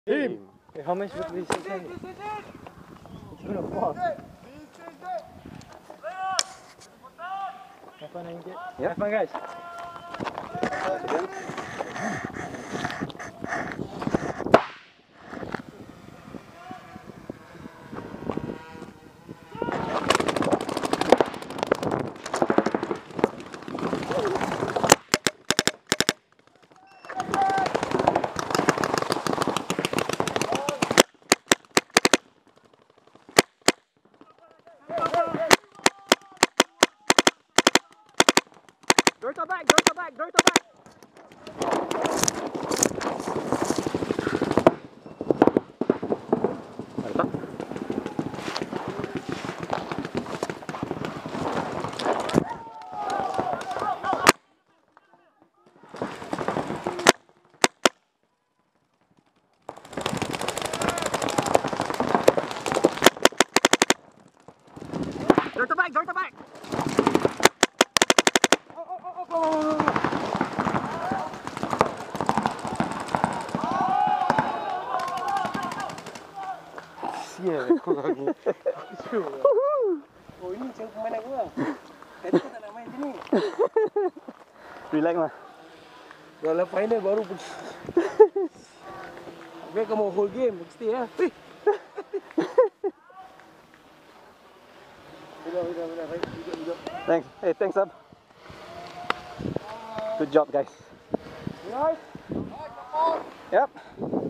Team! Hey, how much would this send? It's gonna fall. Have fun, Angel. Yeah. Have fun, guys. Door to back, door to back, door to back. Ada tak? Door to back, door to back. Ya, aku lagi. Oh, ini cara pemain aku lah. Tadi aku tak nak main sini. Relax lah. Dalam final baru pergi. Biar kamu whole game, mesti ya. Duduk. Thanks. Hey, thanks up. Good job, guys. Nice. Yep.